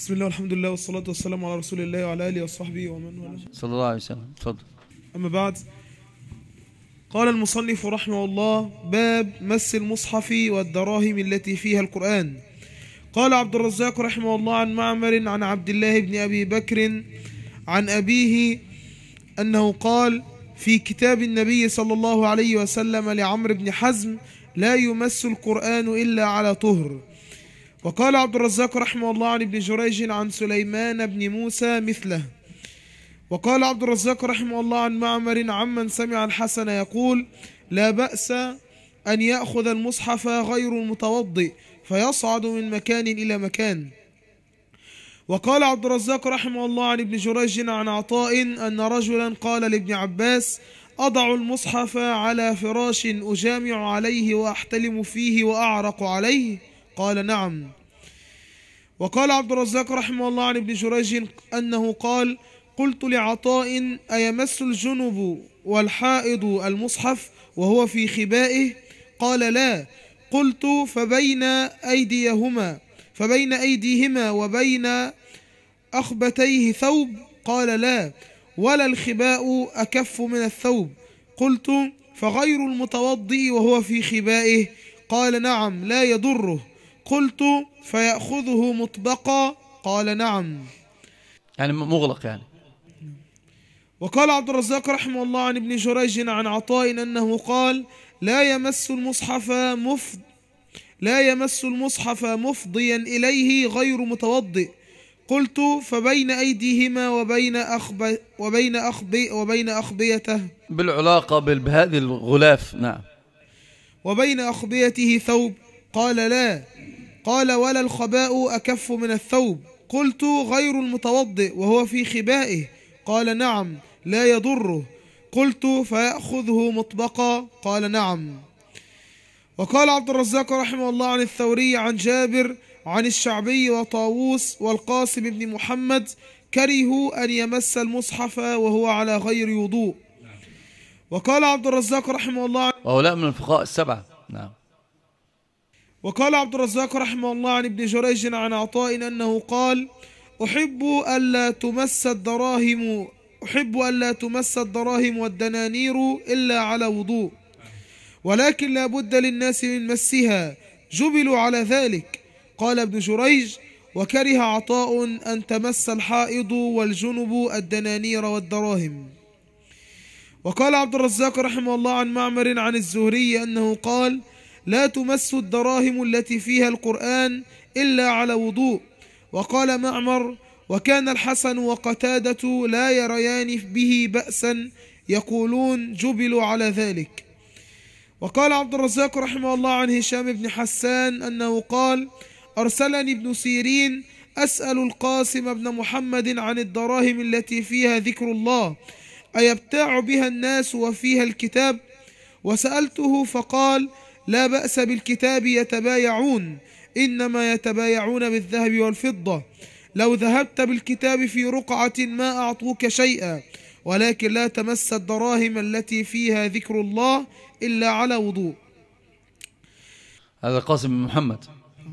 بسم الله والحمد لله والصلاة والسلام على رسول الله وعلى آله وصحبه ومن والاه. صلى الله عليه وسلم. اتفضل. أما بعد، قال المصنف رحمه الله: باب مس المصحف والدراهم التي فيها القرآن. قال عبد الرزاق رحمه الله عن معمر عن عبد الله بن أبي بكر عن أبيه أنه قال في كتاب النبي صلى الله عليه وسلم لعمرو بن حزم: لا يمس القرآن إلا على طهر. وقال عبد الرزاق رحمه الله عن ابن جريج عن سليمان بن موسى مثله. وقال عبد الرزاق رحمه الله عن معمر عمن سمع الحسن يقول: لا بأس أن يأخذ المصحف غير المتوضئ فيصعد من مكان إلى مكان. وقال عبد الرزاق رحمه الله عن ابن جريج عن عطاء أن رجلا قال لابن عباس: أضع المصحف على فراش أجامع عليه وأحتلم فيه وأعرق عليه؟ قال: نعم. وقال عبد الرزاق رحمه الله عن ابن جريج أنه قال: قلت لعطاء: أيمس الجنب والحائض المصحف وهو في خبائه؟ قال: لا. قلت: فبين أيديهما وبين أخبتيه ثوب؟ قال: لا. ولا الخباء أكف من الثوب؟ قلت: فغير المتوضئ وهو في خبائه؟ قال: نعم، لا يضره. قلت: فيأخذه مطبقا؟ قال: نعم. يعني مغلق يعني. وقال عبد الرزاق رحمه الله عن ابن جريج عن عطاء أنه قال: لا يمس المصحف مفضيا إليه غير متوضئ. قلت: فبين أيديهما وبين أخبيته بالعلاقة بهذه الغلاف. نعم. وبين أخبيته ثوب؟ قال: لا. قال: ولا الخباء أكف من الثوب؟ قلت: غير المتوضئ وهو في خبائه؟ قال: نعم، لا يضره. قلت: فيأخذه مطبقا؟ قال: نعم. وقال عبد الرزاق رحمه الله عن الثوري عن جابر عن الشعبي وطاووس والقاسم بن محمد: كرهوا أن يمس المصحف وهو على غير وضوء. وقال عبد الرزاق رحمه الله وهؤلاء من الفقهاء السبعة. نعم. وقال عبد الرزاق رحمه الله عن ابن جريج عن عطاء أنه قال: أحب ألا تمس الدراهم والدنانير إلا على وضوء، ولكن لا بد للناس من مسها، جبلوا على ذلك. قال ابن جريج: وكره عطاء أن تمس الحائض والجنب الدنانير والدراهم. وقال عبد الرزاق رحمه الله عن معمر عن الزهري أنه قال: لا تمس الدراهم التي فيها القرآن إلا على وضوء. وقال معمر: وكان الحسن وقتادة لا يريان به بأسا، يقولون جبلوا على ذلك. وقال عبد الرزاق رحمه الله عن هشام بن حسان أنه قال: أرسلني ابن سيرين أسأل القاسم بن محمد عن الدراهم التي فيها ذكر الله أيبتاع بها الناس وفيها الكتاب؟ وسألته فقال: لا بأس بالكتاب، يتبايعون، إنما يتبايعون بالذهب والفضة. لو ذهبت بالكتاب في رقعة ما أعطوك شيئا، ولكن لا تمس الدراهم التي فيها ذكر الله إلا على وضوء. هذا القاسم بن محمد.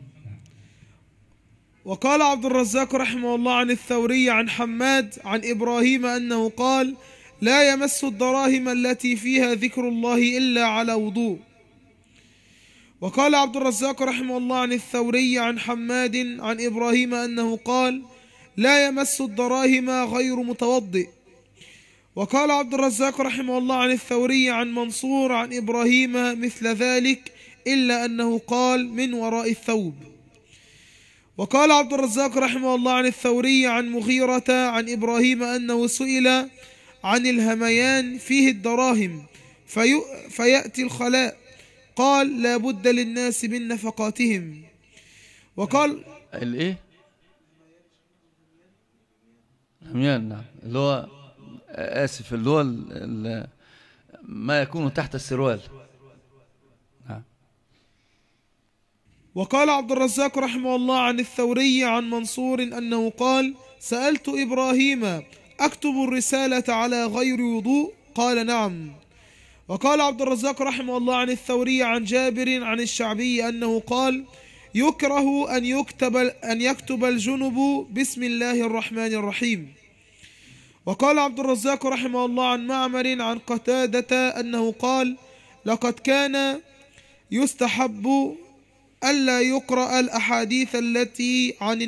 وقال عبد الرزاق رحمه الله عن الثوري عن حماد عن إبراهيم أنه قال: لا يمس الدراهم التي فيها ذكر الله إلا على وضوء. وقال عبد الرزاق رحمه الله عن الثوري عن حماد عن إبراهيم أنه قال: لا يمس الدراهم غير متوضئ. وقال عبد الرزاق رحمه الله عن الثوري عن منصور عن إبراهيم مثل ذلك، إلا أنه قال: من وراء الثوب. وقال عبد الرزاق رحمه الله عن الثوري عن مغيرة عن إبراهيم أنه سئل عن الهميان فيه الدراهم فيأتي الخلاء، قال: لا بد للناس من نفقاتهم. وقال الايه؟ هميان. نعم. اللي هو آسف، اللي هو ما يكون تحت السروال. نعم. وقال عبد الرزاق رحمه الله عن الثوري عن منصور أنه قال: سألت إبراهيم: أكتب الرسالة على غير وضوء؟ قال: نعم. وقال عبد الرزاق رحمه الله عن الثوري عن جابر عن الشعبي أنه قال: يكره أن يكتب الجنب بسم الله الرحمن الرحيم. وقال عبد الرزاق رحمه الله عن معمر عن قتادة أنه قال: لقد كان يستحب ألا يقرأ الأحاديث التي عن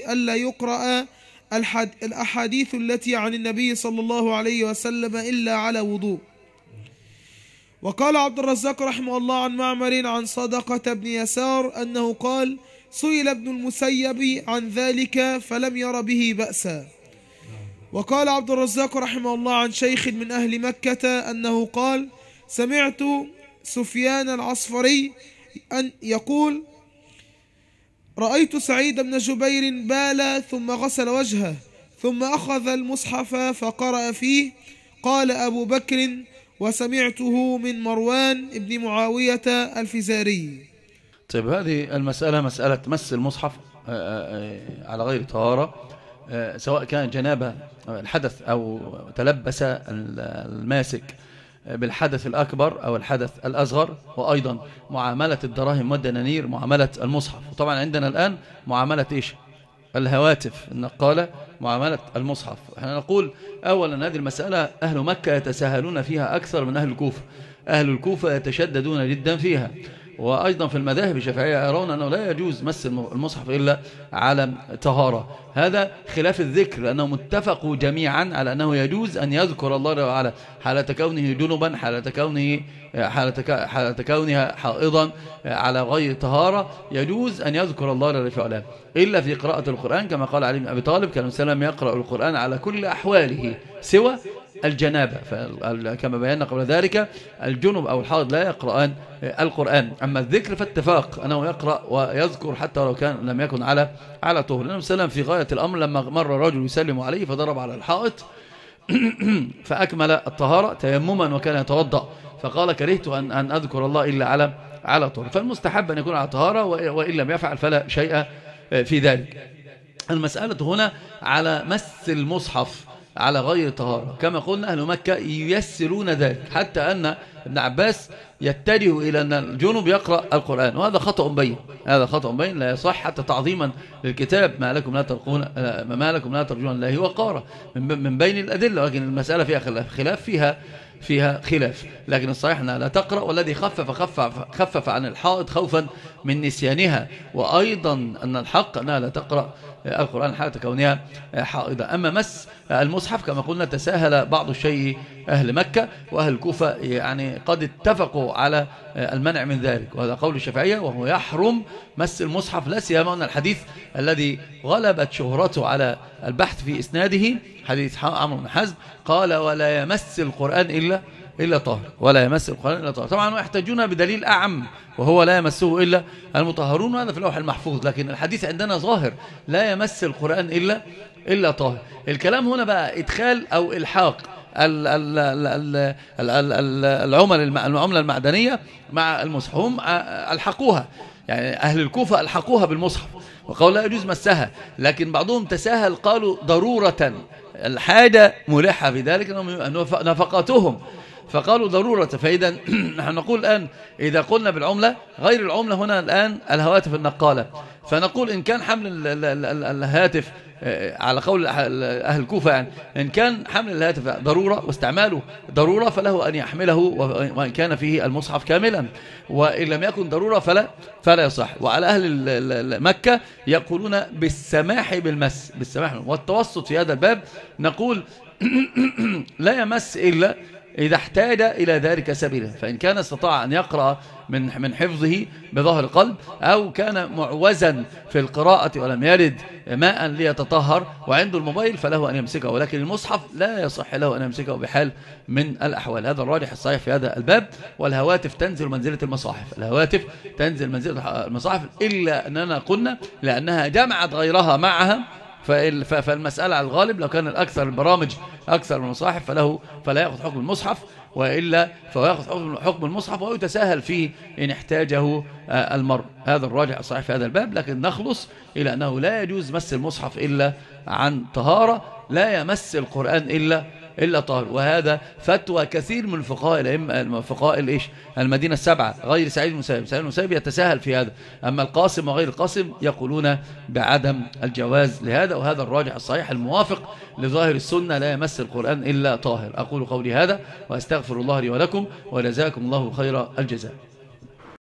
النبي صلى الله عليه وسلم إلا على وضوء. وقال عبد الرزاق رحمه الله عن معمر عن صدقة بن يسار أنه قال: سئل ابن المسيب عن ذلك فلم ير به بأسا. وقال عبد الرزاق رحمه الله عن شيخ من أهل مكة أنه قال: سمعت سفيان العصفري أن يقول: رأيت سعيد بن جبير بال ثم غسل وجهه ثم أخذ المصحف فقرأ فيه. قال أبو بكر: وسمعته من مروان ابن معاوية الفزاري. طيب، هذه المسألة مسألة مس المصحف على غير طهارة، سواء كان جنابة الحدث أو تلبس الماسك بالحدث الأكبر أو الحدث الأصغر. وأيضا معاملة الدراهم والدنانير معاملة المصحف. وطبعا عندنا الآن معاملة إيش؟ الهواتف النقالة معاملة المصحف. احنا نقول أولا هذه المسألة أهل مكة يتساهلون فيها أكثر من أهل الكوفة. أهل الكوفة يتشددون جدا فيها. وأيضا في المذاهب الشافعية يرون أنه لا يجوز مس المصحف إلا على طهارة. هذا خلاف الذكر، لأنهم اتفقوا جميعا على أنه يجوز أن يذكر الله تعالى حالة كونه جنبا، حالة كونها حائضا، على غير طهارة يجوز أن يذكر الله جل وعلا، إلا في قراءة القرآن كما قال علي بن أبي طالب: كان السلام يقرأ القرآن على كل أحواله سوى الجنابة. كما بينا قبل ذلك الجنب أو الحائض لا يقرأان القرآن. أما الذكر فاتفاق أنه يقرأ ويذكر حتى لو كان لم يكن على طهر. النبي صلى الله عليه وسلم في غاية الأمر لما مر رجل يسلم عليه فضرب على الحائط فأكمل الطهارة تيمما وكان يتوضأ، فقال: كرهت أن أذكر الله إلا على طهر. فالمستحب أن يكون على طهارة، وإن لم يفعل فلا شيء في ذلك. المسألة هنا على مس المصحف على غير طهارة، كما قلنا أهل مكة ييسرون ذلك، حتى أن ابن عباس يتجه إلى أن الجنوب يقرأ القرآن، وهذا خطأ بين. هذا خطأ بين لا يصح، حتى تعظيما للكتاب: ما لكم لا ترجون الله وقارا، من بين الأدلة. لكن المسألة فيها خلاف، فيها خلاف. لكن الصحيح أنها لا تقرأ، والذي خفف عن الحائط خوفا من نسيانها. وأيضا أن الحق أنها لا تقرأ القرآن حالة كونها حائضة. أما مس المصحف كما قلنا تساهل بعض الشيء أهل مكة، وأهل الكوفة يعني قد اتفقوا على المنع من ذلك، وهذا قول الشافعية، وهو يحرم مس المصحف. لا سيما أن الحديث الذي غلبت شهرته على البحث في إسناده حديث عمرو بن حزم قال: ولا يمس القرآن إلا طاهر، ولا يمس القرآن إلا طاهر. طبعا يحتاجون بدليل أعم وهو لا يمسه إلا المطهرون، هذا في اللوح المحفوظ. لكن الحديث عندنا ظاهر: لا يمس القرآن إلا طاهر. الكلام هنا بقى إدخال أو إلحاق العملة المعدنية مع المصحف. هم ألحقوها، يعني أهل الكوفة ألحقوها بالمصحف وقالوا لا يجوز مسها، لكن بعضهم تساهل قالوا ضرورة، الحاجة ملحة في ذلك نفقاتهم، فقالوا ضرورة. فإذا نحن نقول الآن إذا قلنا بالعملة غير العملة هنا الآن الهواتف النقالة، فنقول إن كان حمل الهاتف على قول أهل الكوفة، يعني إن كان حمل الهاتف ضرورة واستعماله ضرورة فله أن يحمله وإن كان فيه المصحف كاملا، وإن لم يكن ضرورة فلا يصح. وعلى أهل مكة يقولون بالسماح بالمس، بالسماح والتوسط في هذا الباب. نقول لا يمس إلا إذا احتاج إلى ذلك سبيلا، فإن كان استطاع أن يقرأ من حفظه بظهر القلب، أو كان معوزا في القراءة ولم يرد ماء ليتطهر وعنده الموبايل فله أن يمسكه، ولكن المصحف لا يصح له أن يمسكه بحال من الأحوال. هذا الراجح الصحيح في هذا الباب. والهواتف تنزل منزلة المصاحف، الهواتف تنزل منزلة المصاحف، إلا أننا قلنا لأنها جمعت غيرها معها، فالمسألة على الغالب لو كان الأكثر البرامج أكثر من المصاحف فلا يأخذ حكم المصحف، وإلا فهو يأخذ حكم المصحف ويتساهل فيه إن احتاجه المرء. هذا الراجع الصحيح في هذا الباب. لكن نخلص إلى أنه لا يجوز مس المصحف إلا عن طهارة، لا يمس القرآن إلا طاهر. وهذا فتوى كثير من الفقهاء الأئمة فقهاء المدينة السبعة غير سعيد المسيب. سعيد المسيب يتساهل في هذا، أما القاسم وغير القاسم يقولون بعدم الجواز لهذا، وهذا الراجح الصحيح الموافق لظاهر السنة، لا يمس القرآن إلا طاهر. أقول قولي هذا وأستغفر الله لي ولكم، وجزاكم الله خير الجزاء.